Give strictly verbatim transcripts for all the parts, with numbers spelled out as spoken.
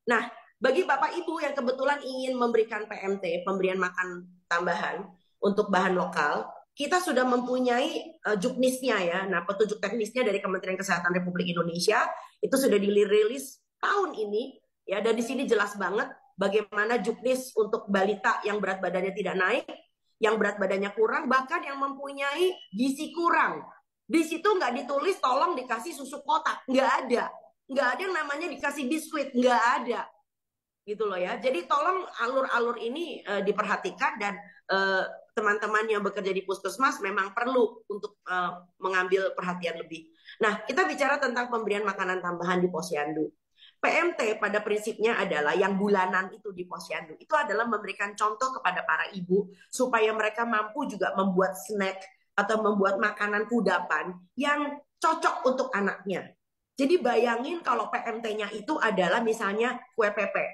Nah, bagi Bapak Ibu yang kebetulan ingin memberikan P M T, pemberian makan tambahan untuk bahan lokal, kita sudah mempunyai uh, juknisnya ya. Nah, petunjuk teknisnya dari Kementerian Kesehatan Republik Indonesia itu sudah dirilis tahun ini ya. Dan di sini jelas banget bagaimana juknis untuk balita yang berat badannya tidak naik, yang berat badannya kurang, bahkan yang mempunyai gizi kurang. Di situ nggak ditulis tolong dikasih susu kotak, nggak ada. Nggak ada yang namanya dikasih biskuit, nggak ada gitu loh ya. Jadi tolong alur-alur ini uh, diperhatikan dan uh, teman-teman yang bekerja di puskesmas memang perlu untuk uh, mengambil perhatian lebih. Nah, kita bicara tentang pemberian makanan tambahan di posyandu. P M T pada prinsipnya adalah yang bulanan itu di posyandu. Itu adalah memberikan contoh kepada para ibu supaya mereka mampu juga membuat snack atau membuat makanan kudapan yang cocok untuk anaknya. Jadi bayangin kalau P M T-nya itu adalah misalnya kue pepe.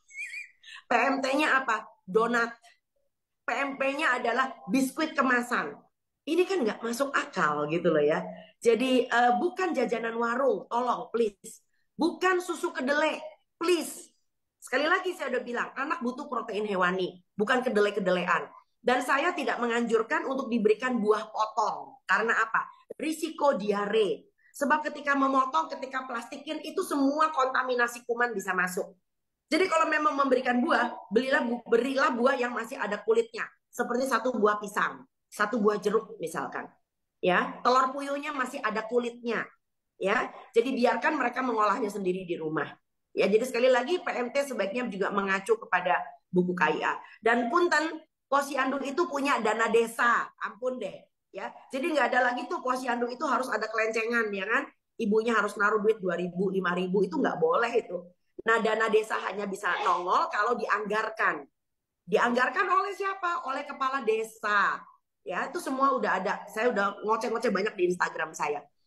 P M T-nya apa? Donat. P M P-nya adalah biskuit kemasan. Ini kan nggak masuk akal gitu loh ya. Jadi uh, bukan jajanan warung, tolong please. Bukan susu kedelai, please. Sekali lagi saya udah bilang, anak butuh protein hewani, bukan kedelai-kedelean. Dan saya tidak menganjurkan untuk diberikan buah potong. Karena apa? Risiko diare. Sebab ketika memotong, ketika plastikin, itu semua kontaminasi kuman bisa masuk. Jadi kalau memang memberikan buah, belilah berilah buah yang masih ada kulitnya, seperti satu buah pisang, satu buah jeruk misalkan. Ya, telur puyuhnya masih ada kulitnya. Ya, jadi biarkan mereka mengolahnya sendiri di rumah. Ya, jadi sekali lagi P M T sebaiknya juga mengacu kepada buku K I A. Dan punten, posyandu itu punya dana desa, ampun deh. Ya, jadi nggak ada lagi tuh posyandu itu harus ada kelencengan, ya kan? Ibunya harus naruh duit dua ribu, lima ribu, itu nggak boleh itu. Nah, dana desa hanya bisa nongol kalau dianggarkan. Dianggarkan oleh siapa? Oleh kepala desa. Ya, itu semua udah ada. Saya udah ngoceh-ngoceh banyak di Instagram saya.